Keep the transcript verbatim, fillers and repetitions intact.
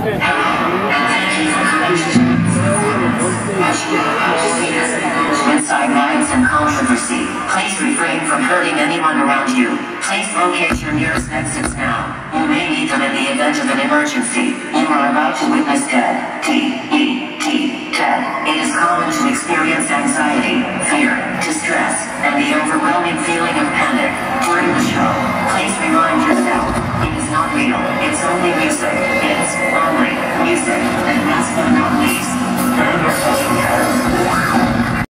Inside riots and controversy, please refrain from hurting anyone around you. Please locate your nearest exits now. You may need them in the event of an emergency. You are about to witness death. T E